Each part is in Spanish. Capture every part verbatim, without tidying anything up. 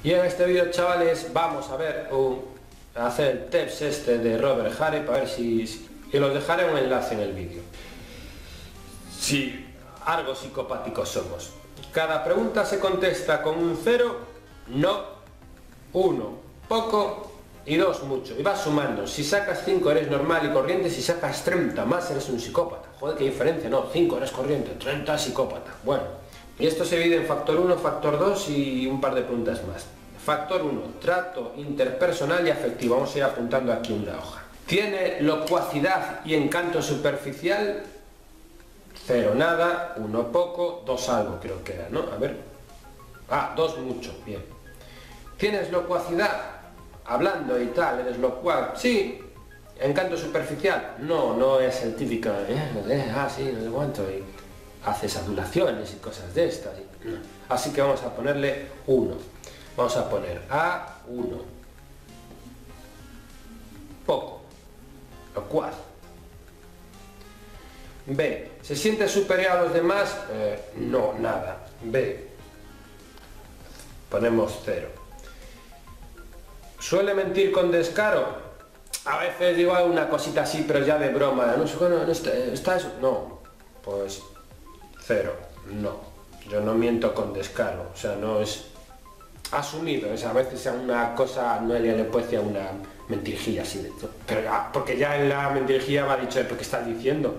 Y en este vídeo, chavales, vamos a ver un, a hacer el test este de Robert Hare para ver si, si y los dejaré un enlace en el vídeo. Si algo psicopáticos somos. Cada pregunta se contesta con un cero, no, uno, poco y dos, mucho. Y vas sumando. Si sacas cinco eres normal y corriente, si sacas treinta más eres un psicópata. Joder, qué diferencia, no, cinco eres corriente, treinta psicópata. Bueno, y esto se divide en factor uno, factor dos y un par de preguntas más. Factor uno, trato interpersonal y afectivo. Vamos a ir apuntando aquí una hoja. ¿Tiene locuacidad y encanto superficial? Cero nada, uno poco, dos algo creo que era, ¿no? A ver. Ah, dos mucho, bien. ¿Tienes locuacidad? Hablando y tal, ¿eres locuaz? Sí. ¿Encanto superficial? No, no es el típico, eh, eh, ah, sí, no sé cuánto, y haces adulaciones y cosas de estas. Y, no. Así que vamos a ponerle uno. Vamos a poner A uno. Poco. Locuaz. B. ¿Se siente superior a los demás? Eh, no, nada. B. Ponemos cero. ¿Suele mentir con descaro? A veces digo una cosita así, pero ya de broma. No sé, no, no está, está eso. No. Pues cero. No. Yo no miento con descaro. O sea, no es asumido. Es a veces una cosa, no le puede decir una mentirijilla así de todo. Pero ya, porque ya en la mentirijilla me ha dicho, ¿pero qué estás diciendo?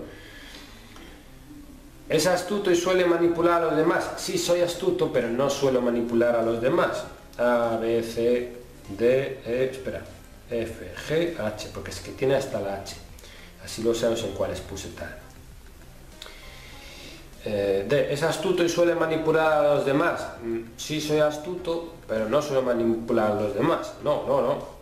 ¿Es astuto y suele manipular a los demás? Sí, soy astuto, pero no suelo manipular a los demás. A, B, C, D, E, espera, F, G, H, porque es que tiene hasta la H. Así lo sabemos en cuáles puse tal. Eh, D, ¿es astuto y suele manipular a los demás? Sí, soy astuto, pero no suelo manipular a los demás. No, no, no.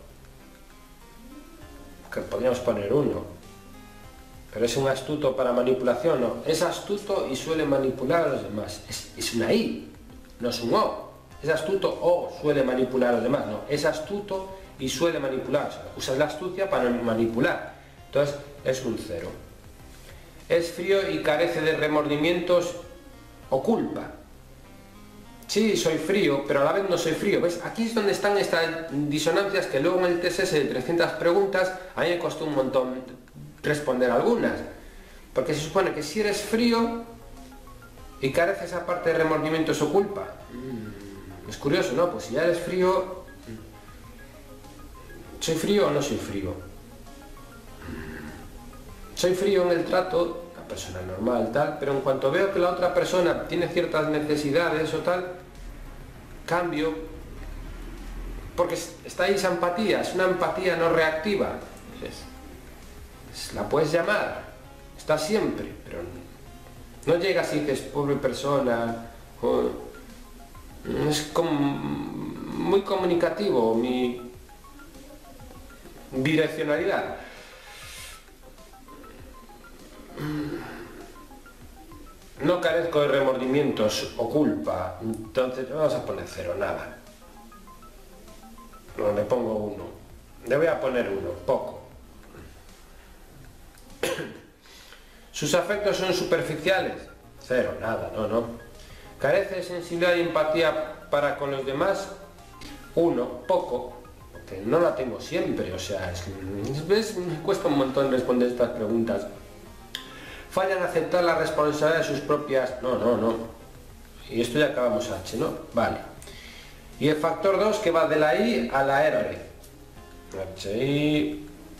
Que podríamos poner uno. Pero es un astuto para manipulación, no. Es astuto y suele manipular a los demás. Es, es una I, no es un O. Es astuto o suele manipular a los demás, no. Es astuto y suele manipular. O sea, usas la astucia para manipular. Entonces es un cero. Es frío y carece de remordimientos o culpa. Sí, soy frío, pero a la vez no soy frío. ¿Ves? Aquí es donde están estas disonancias que luego en el test ese de trescientas preguntas a mí me costó un montón responder algunas, porque se supone que si eres frío y careces aparte de remordimientos o culpa, mm, es curioso, ¿no? Pues si ya eres frío, ¿soy frío o no soy frío? Soy frío en el trato, una persona normal, tal, pero en cuanto veo que la otra persona tiene ciertas necesidades o tal, cambio, porque está ahí esa empatía, es una empatía no reactiva. La puedes llamar, está siempre, pero no llegas y dices, pobre persona, o, es como muy comunicativo mi direccionalidad. No carezco de remordimientos o culpa, entonces vamos a poner cero, nada. No, le pongo uno, le voy a poner uno, poco. ¿Sus afectos son superficiales? Cero, nada, no, no. ¿Carece de sensibilidad y empatía para con los demás? Uno, poco, porque no la tengo siempre, o sea, es, es, me cuesta un montón responder estas preguntas. ¿Fallan a aceptar la responsabilidad de sus propias? No, no, no. Y esto ya acabamos H, ¿no? Vale. Y el factor dos que va de la I a la R. H, I...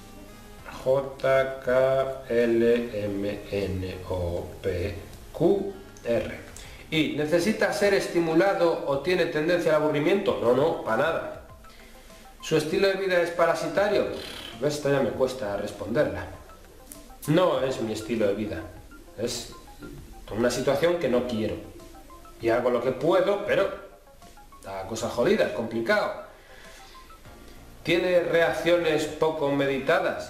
J, K, L, M, N, O, P, Q, R. ¿Y necesita ser estimulado o tiene tendencia al aburrimiento? No, no, para nada. ¿Su estilo de vida es parasitario? Esta ya me cuesta responderla. No es mi estilo de vida. Es una situación que no quiero. Y hago lo que puedo, pero la cosa jodida, es complicado. ¿Tiene reacciones poco meditadas?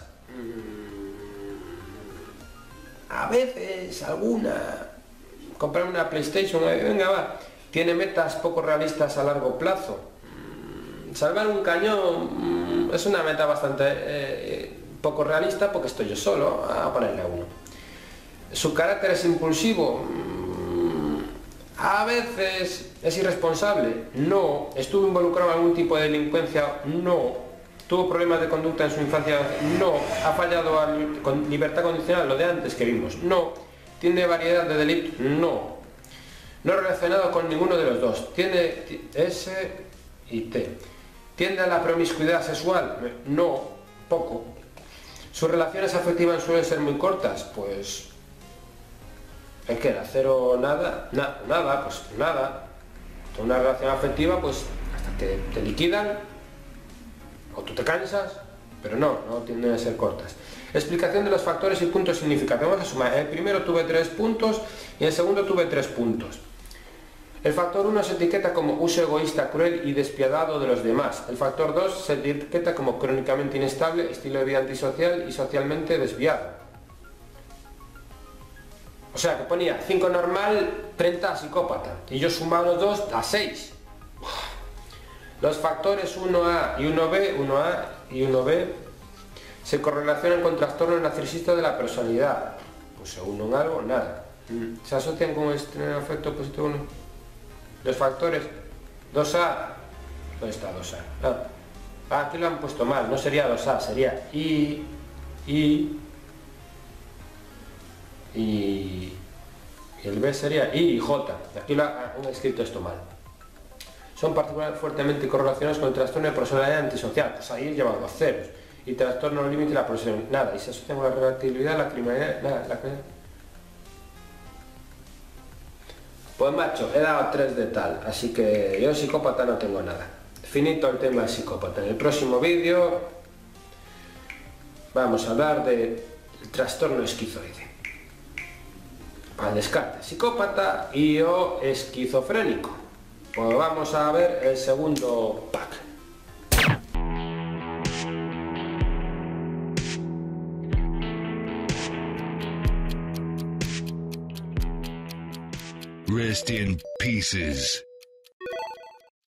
A veces, alguna. Comprar una PlayStation, venga va. Tiene metas poco realistas a largo plazo. Salvar un cañón es una meta bastante eh, poco realista porque estoy yo solo, a ponerle a uno. Su carácter es impulsivo. A veces es irresponsable, no. Estuvo involucrado en algún tipo de delincuencia, no. Tuvo problemas de conducta en su infancia, no. Ha fallado a li con libertad condicional, lo de antes que vimos, no. Tiene variedad de delitos, no. No relacionado con ninguno de los dos, tiene S y T. ¿Tiende a la promiscuidad sexual? No, poco. ¿Sus relaciones afectivas suelen ser muy cortas? Pues... ¿es que era? ¿Cero nada? Na, nada, pues nada. Una relación afectiva, pues hasta que te liquidan, o tú te cansas, pero no, no tienden a ser cortas. Explicación de los factores y puntos significativos. Vamos a sumar. En el primero tuve tres puntos y en el segundo tuve tres puntos. El factor uno se etiqueta como uso egoísta, cruel y despiadado de los demás. El factor dos se etiqueta como crónicamente inestable, estilo de vida antisocial y socialmente desviado. O sea, que ponía cinco normal, treinta psicópata. Y yo sumaba los dos a seis. Los factores uno A y uno B, uno A y uno B, se correlacionan con trastornos narcisistas de la personalidad. Pues según un algo, nada. ¿Se asocian con este efecto positivo uno? Los factores dos A, ¿dónde está dos A? Ah, ah, aquí lo han puesto mal, no sería dos A, sería I, I, y, y el B sería I y J. Aquí lo han escrito esto mal. Son particularmente fuertemente correlacionados con el trastorno de personalidad antisocial. Pues ahí he llevado dos ceros. Y trastorno límite de la personalidad, nada. Y se asocian con la relatividad, la criminalidad, nada. La... Pues macho, he dado tres de tal, así que yo de psicópata no tengo nada. Finito el tema de psicópata. En el próximo vídeo vamos a hablar del trastorno esquizoide. Para el descarte, psicópata y o esquizofrénico. Pues vamos a ver el segundo pack. Rest in pieces.